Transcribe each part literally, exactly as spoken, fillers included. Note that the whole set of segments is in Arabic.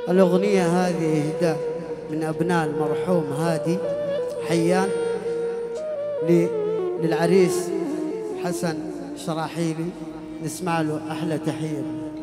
الأغنية هذه إهداء من أبناء المرحوم هادي حيان للعريس حسن شراحيلي. نسمع له أحلى تحية.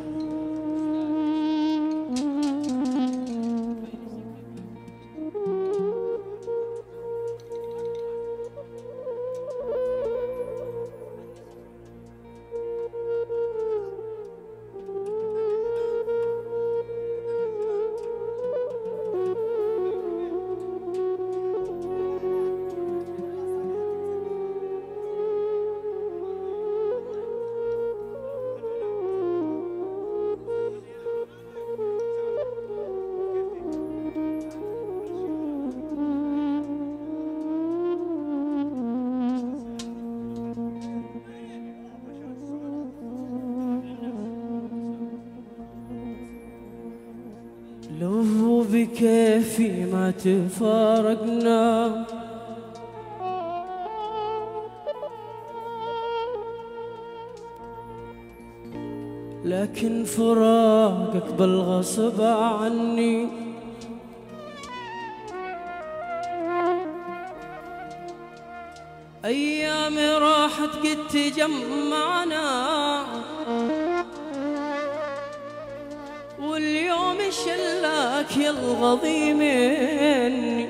لو بكيفي ما تفارقنا، لكن فراقك بالغصب عني. أيامي راحت قد تجمعنا، واليوم شلاك يلغضي مني.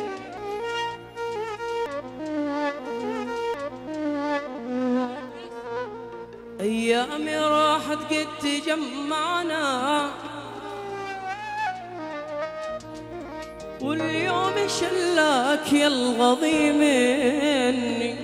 أيامي راحت قد تجمعنا، واليوم شلاك يلغضي مني.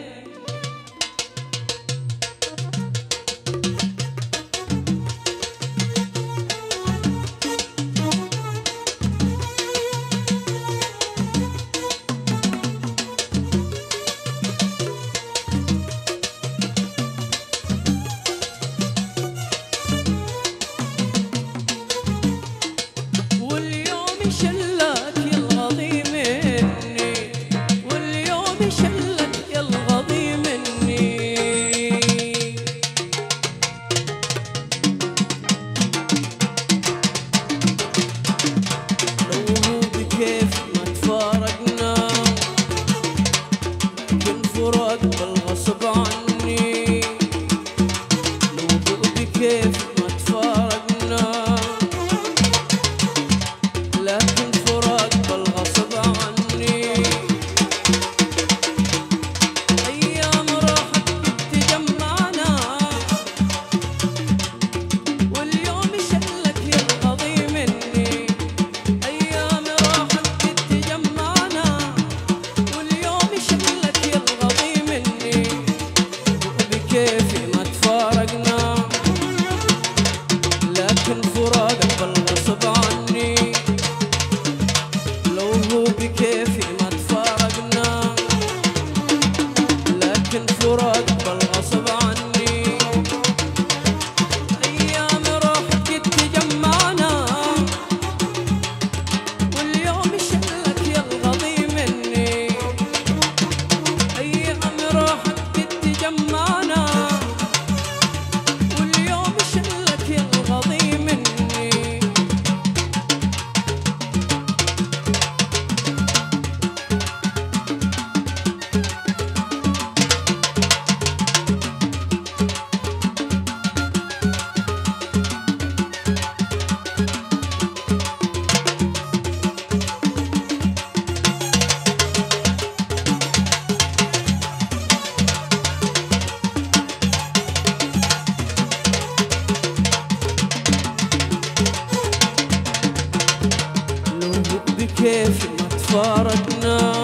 كيف ما تفارقنا،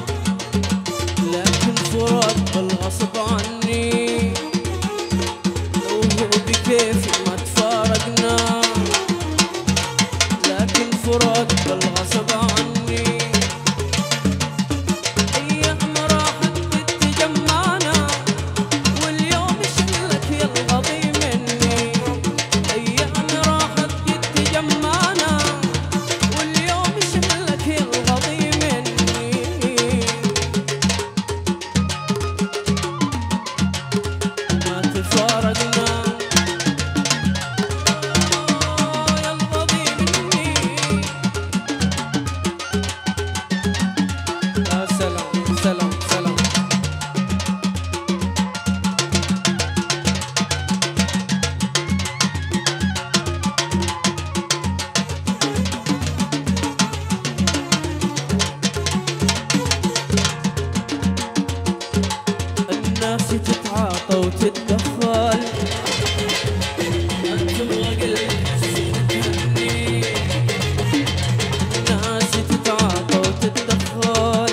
لكن فراق بالغصب عني. لو هو بكيف ما تفارقنا، لكن فراق بالغصب عني. أيام راحت تتجمعنا، واليوم شلك يلغضي مني. أيام راحت تتجمعنا، واليوم شلك يلغضي مني. ما تفارقنا، تتعاطى وتتدخل تبغى قلبي تهني ناس تتعاطى وتتدخل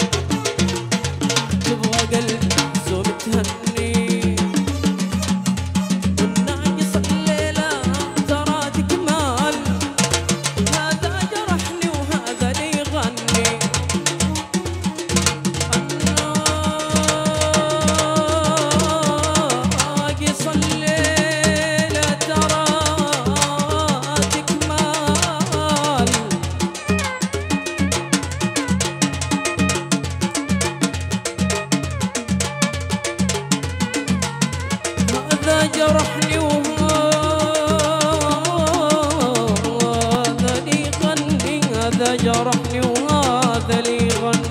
تبغى قلبي زوم تهني والناقص الليلة ترى تكمل هذا جرحني وهذا لي يغني الناقص الليلة ترى تكمل هذا جرحني وهذا لي يغني هذا جرحني وهذا لي يغني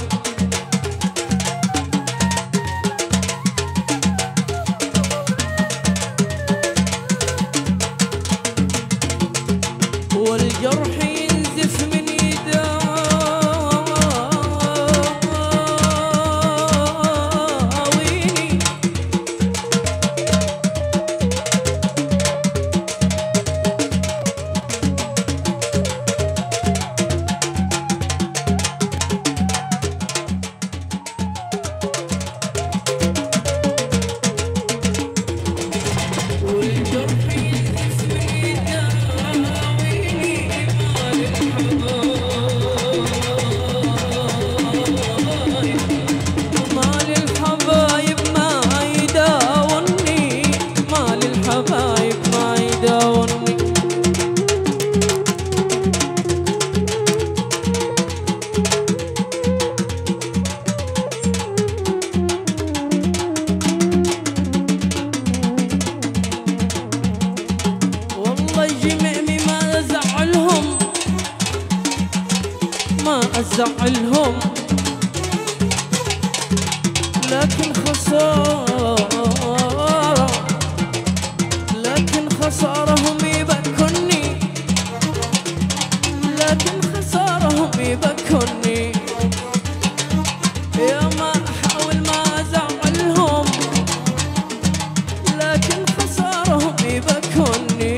والجرح ينزف من يداويني والجرح ينزف من يداويني مال الحبايب ما يداوني مال الحبايب ما يداوني والله جمعمي ما أزعلهم ما أزعلهم لكن خسارة لكن خسارهم يبكوني لكن خسارهم يبكوني يا ما أحاول ما أزعلهم لكن خسارهم يبكوني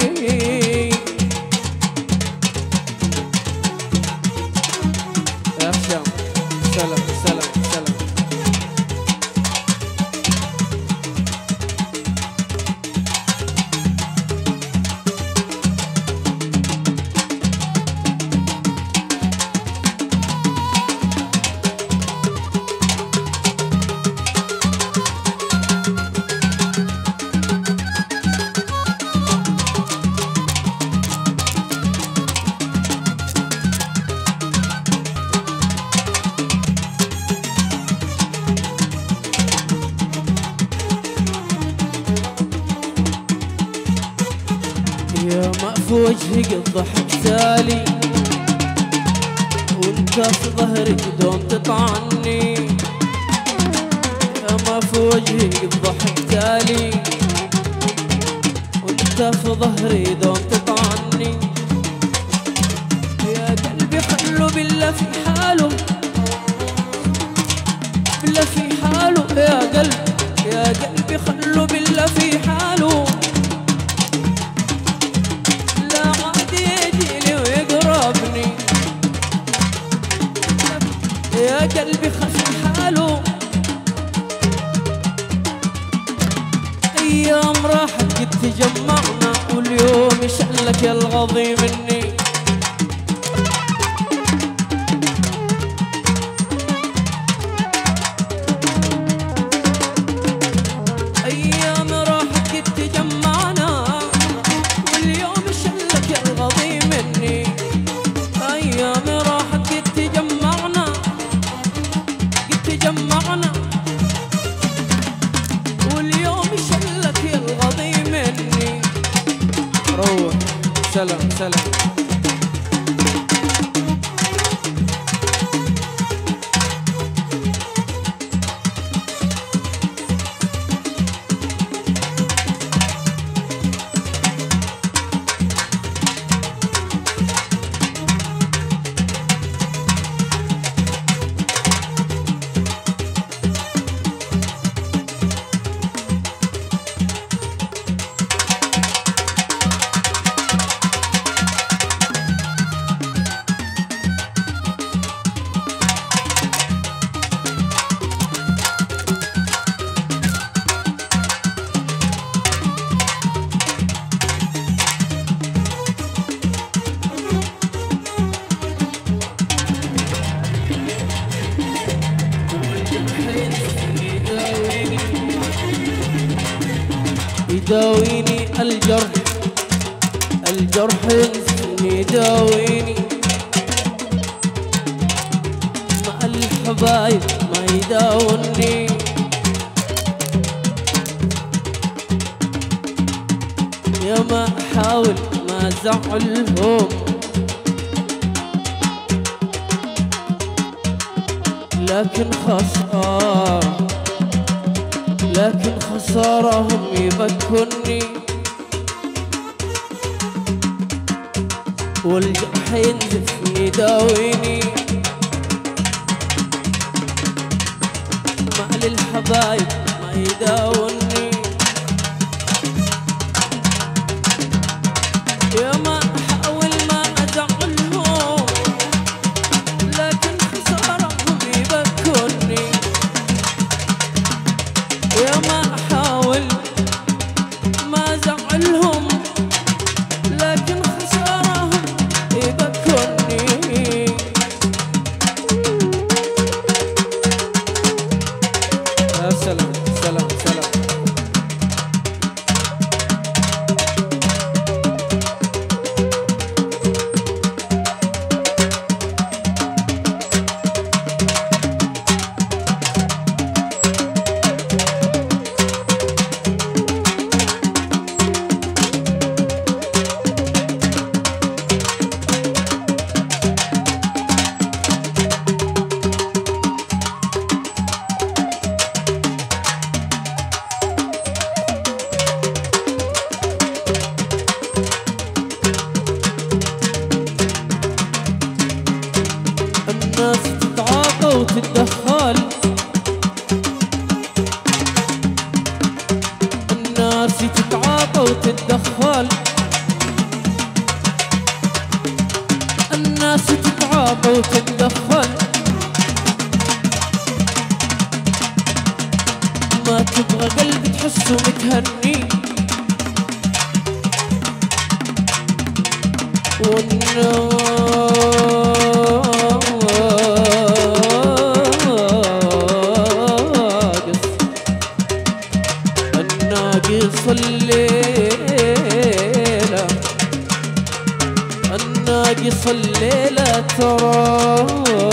يا هشام سلام سلام سلام يا ما في وجهك الضحك تالي وانت في ظهرك دوم تطعني يا ما في وجهك الضحك تالي وانت في ظهري دوم تطعني يا قلبي خلو بالله في حاله بالله في حاله يا قلبي يا قلبي خلو بالله في حاله لا عاد يجيلي ويقربني يا قلبي خف حاله ايام راحت قد تجمعنا واليوم يشلك يا الغضي مني ايام راحت قد تجمعنا واليوم يشلك يا الغضي مني ايام راحت قد تجمعنا قد تجمعنا واليوم يشلك يا الغضي مني روح سلام سلام يداويني الجرح الجرح ينزفني يداويني مع الحبايب ما يداوني يا ما احاول ما زعلهم لكن خسارة لكن خسارة هم يبكوني والجرح ينزفني يداويني مع الحبايب ما يداوني يا ما احاول ما ازعلهم لكن خسارهم يبكوني يا ما احاول ما ازعلهم لكن خسارهم يبكوني يا سلام سلام سلام الناس تتعاطى وتتدخل الناس تتعاطى وتتدخل الناس تتعاطى وتتدخل ما تبغى قلبي تحسه متهني والناقص الليلة الناقص الليلة ترى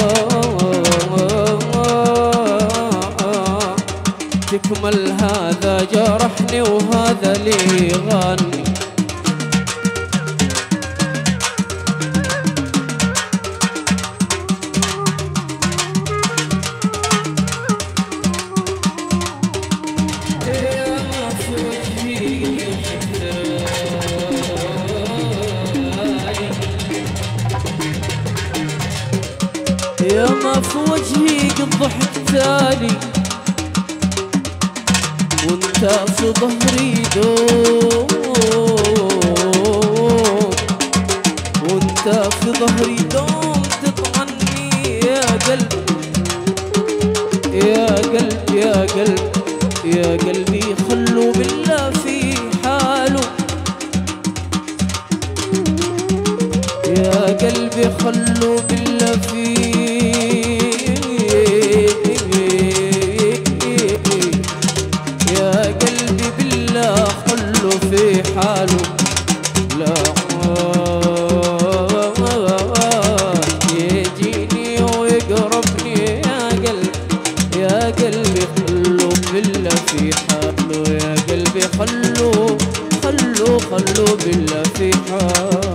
تكمل هذا جرحني وهذا لي غني يا ما في وجهي قد ضحك تالي وانت في ظهري دوم وانت في ظهري دوم تطعني يا قلب يا قلب يا قلب يا قلبي خلوا بالله في حاله يا قلبي خلوا بالله في يا قلبي بالله خلوا في حاله لا يجيني ويقربني يا قلبي يا قلبي خلوا بالله في حاله يا قلبي خلوا خلوا خلوا بالله في حاله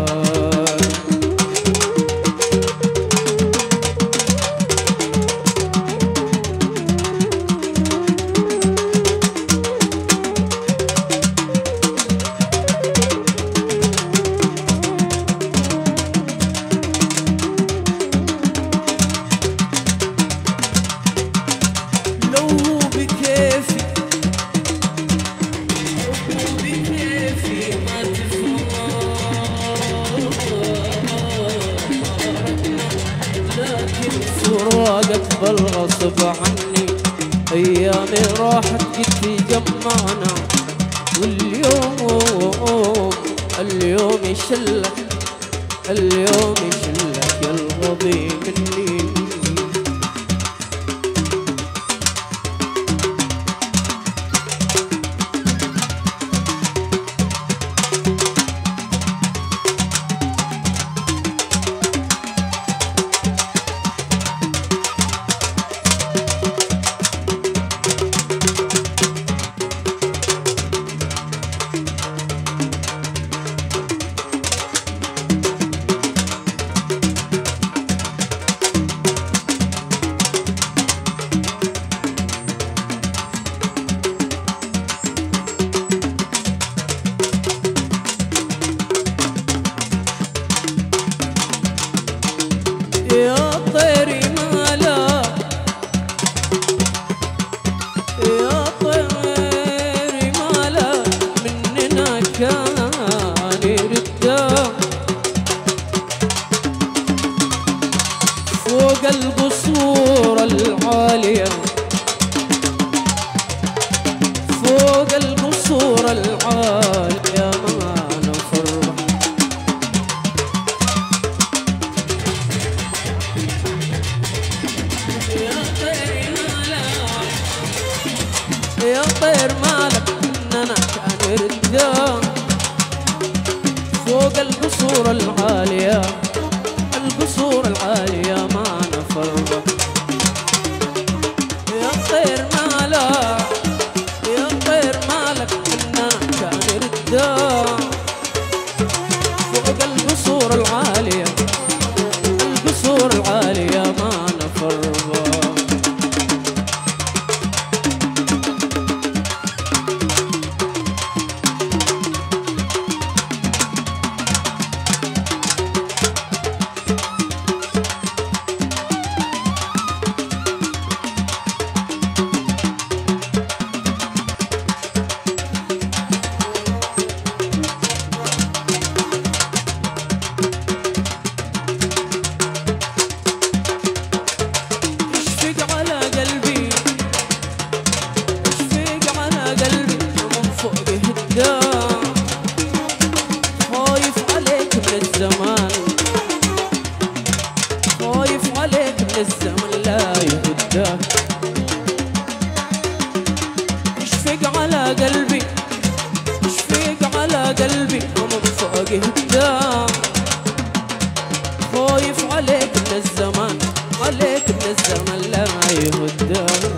فراقك بالغصب عني ايامي راحت قد تجمعنا واليوم اليوم يشلك اليوم يشلك يا الغضي مني فوق القصور العالية ما نفرح. يا طير مالك يا طير مالك إننا كان ردان فوق القصور العالية القصور العالية ما نفرح. يا طير مالك يا طير مالك إننا كان ردان فوق القصور العالية القصور العالية ما نفرح. خايف عليك من الزمان خايف عليك من الزمن لا يهداك. اشفق على قلبي اشفق على قلبي ومن فوق هداك. خايف عليك من الزمان عليك من الزمن لا يهداك.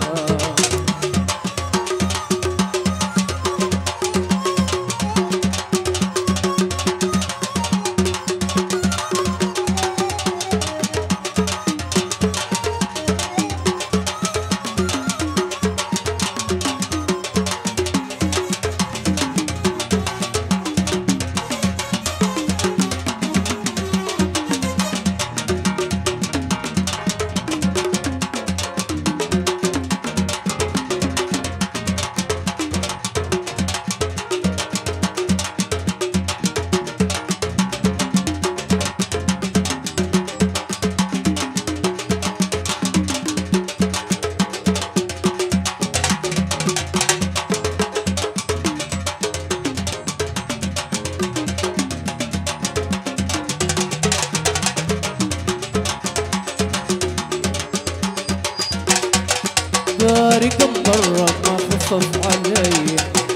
فارق مرة ما خفف علي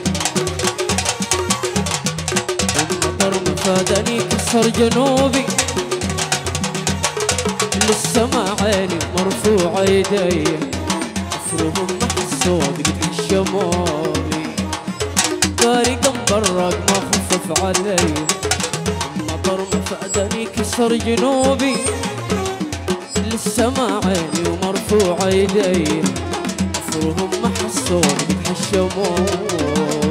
المطر ما فادني كسر جنوبي للسما عيني مرفوع يدي افرهم محسوب قد الشمالي. فارق مبرق ما خفف علي المطر ما فادني كسر جنوبي للسما عيني ومرفوع يدي افرهم محسوب قد الشمال.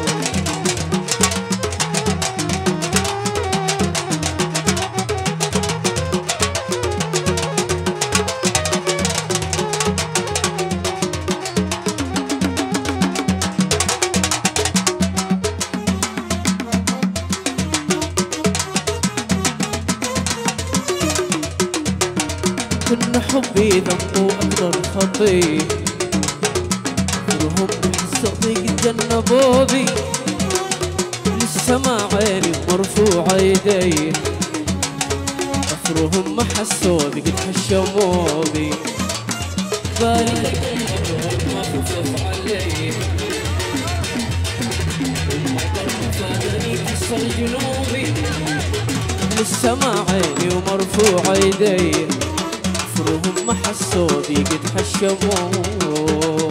كن حبي ذنب وأكثر خطي وهم صديق تجنبوا بي للسما عيني مرفوع يدي أفرهم ما حسوا بي قد حشموا بي. بالي ما خفف علي المطر ما فادني كسر جنوبي للسما عيني ومرفوع يدي أفرهم ما حسوا بي قد حشموا.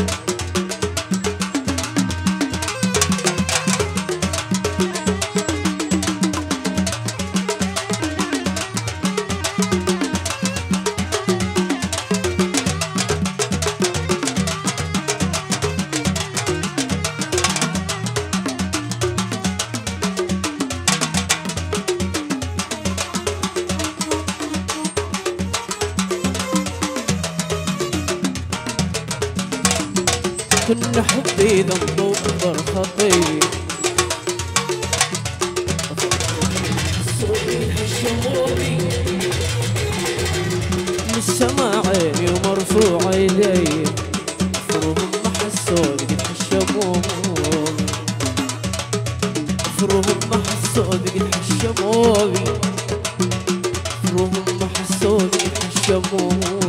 كن حبي ذنب وأكبر خطي للسما عيني ومرفوع يدي أفرهم ما حسوا قد حشموا. فروهم ما حسوا بقد حشموني، فروهم ما حسوا بقد حشموني.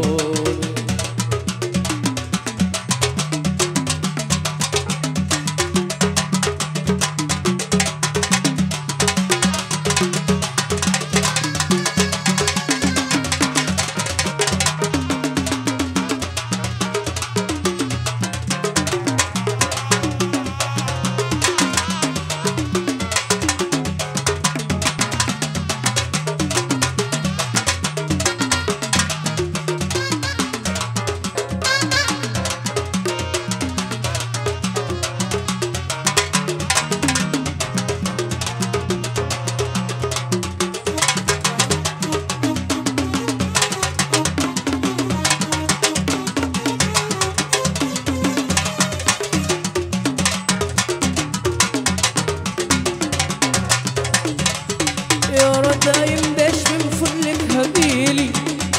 دايم بيش من فلك هبيلي،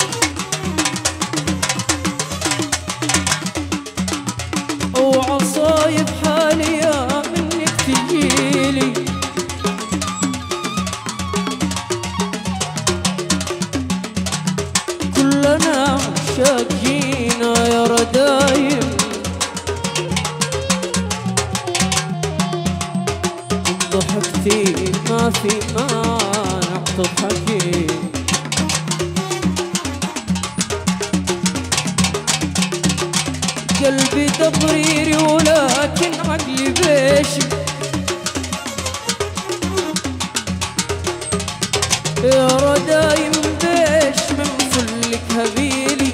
وعصايب حالي يا منك تجيلي. كلنا مشاقينا يا ردايم، ضحكتي ما في مانع تضحكي. قلبي تضريري ولكن عقلي بيشي، يا ردايم بيش من فلك هبيلي.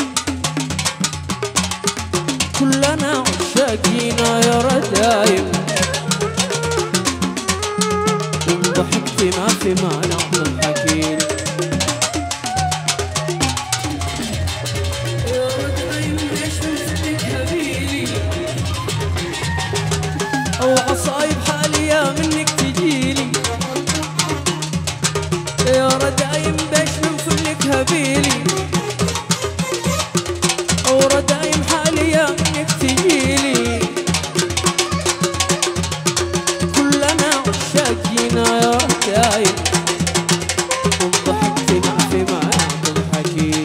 كلنا عشاقينا يا ردايم، ضحكتي ما في مانع تضحكين. يا ردايم ليش من فلك هبيلي، أو عصايب حالي يا منك تجيلي. يا ردايم ليش من فلك هبيلي، أو ردايم حالي يا منك تجيلي. كلنا عشاقينا يا ردايم، وضحكتي ما في مانع تضحكين.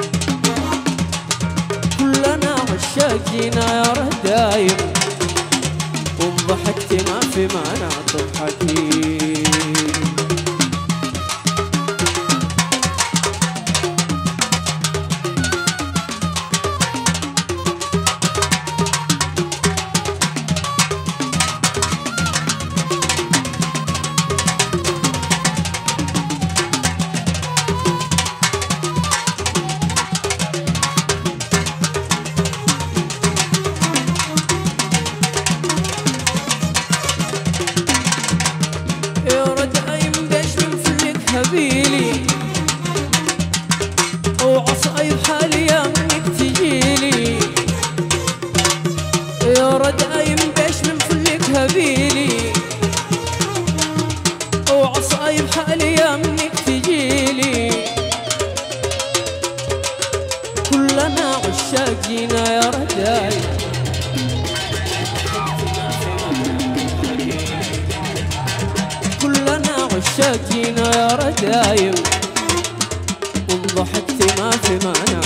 كلنا عشاقينا يا ردايم، وضحكتي ما في مانع تضحكين. هبيلي وعصايب حالي يا منك تجيلي. يا ردايم بيش من فلك هبيلي، وعصايب حالي يا منك تجيلي. كلنا عشاقينا يا ردايم، كلنا عشاقينا يا ردايم، وضحكتي ما في معنى